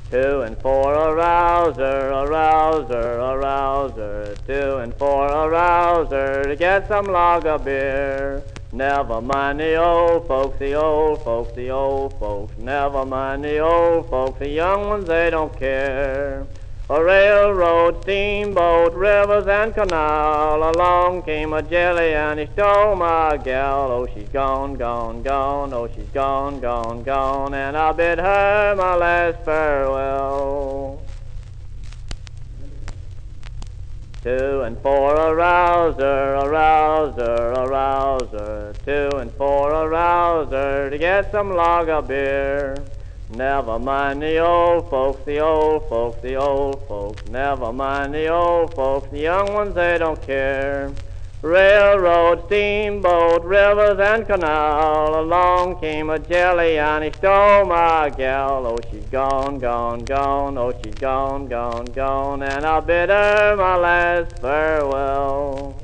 Two and four, a rouser, a rouser, a rouser. Two and four, a rouser, to get some lager beer. Never mind the old folks, the old folks, the old folks. Never mind the old folks, the young ones, they don't care. A railroad, steamboat, rivers and canal. Along came a jelly and he stole my gal. Oh, she's gone, gone, gone. Oh, she's gone, gone, gone. And I bid her my last farewell. Two and four, a rouser, a rouser, a rouser. Two and four, a rouser, to get some lager beer. Never mind the old folks, the old folks, the old folks. Never mind the old folks, the young ones, they don't care. Railroad, steamboat, rivers and canal. Along came a jelly and he stole my gal. Oh, she's gone, gone, gone. Oh, she's gone, gone, gone. And I bid her my last farewell.